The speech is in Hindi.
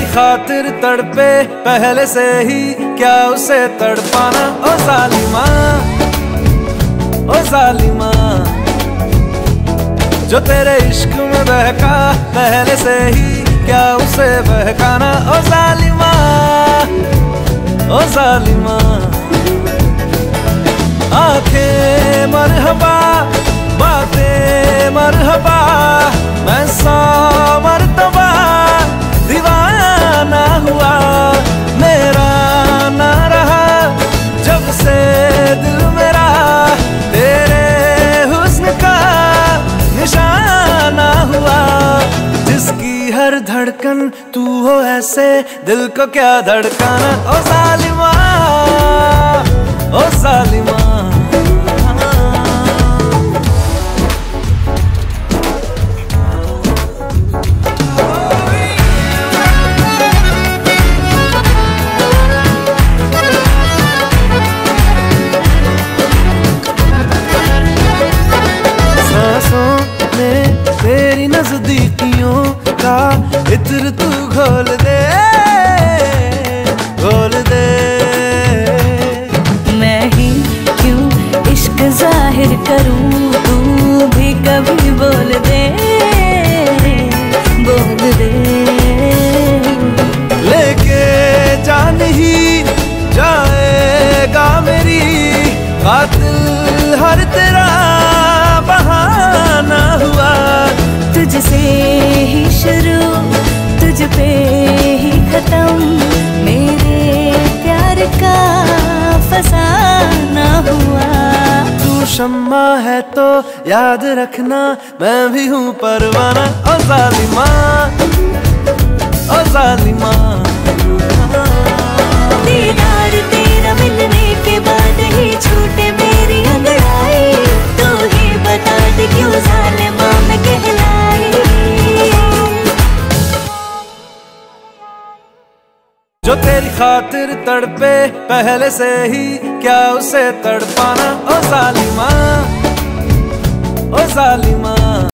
खातिर तड़पे पहले से ही, क्या उसे तड़पाना। ओ जालिमा, ओ जालिमा, जो तेरे इश्क में बहका पहले से ही, क्या उसे बहकाना। ओ जालिमा, ओ जालिमा, आंखें मरहबा, बातें मरहबा, मैं 100 मरतबा दीवाना हुआ। मेरा ना रहा जब से दिल मेरा, तेरे हुस्न का निशाना हुआ। जिसकी हर धड़कन तू हो ऐसे, दिल को क्या धड़काना। ओ जालिमा, ओ जालिमा, तेरी नजदीकियों का इत्र तू घोल दे, घोल दे। मैं ही क्यों इश्क जाहिर करूं, तू भी कभी बोल दे, बोल दे। लेके जान ही जाएगा मेरी, कातिल हर तेरा बहाना हुआ। तुझसे ही शुरू, तुझ पे ही खत्म, मेरे प्यार का फसाना हुआ। तू शम्मा है तो याद रखना, मैं भी हूँ परवाना। ओ जालिमा, ओ जालिमा, दीदार तेरा मिलने के बाद ही छूटे मेरी अंगड़ाई, तू ही बता दे क्यों जालिमा मैं कहलाई। जो तेरी खातिर तड़पे पहले से ही, क्या उसे तड़पाना। ओ जालिमा, ओ जालिमा,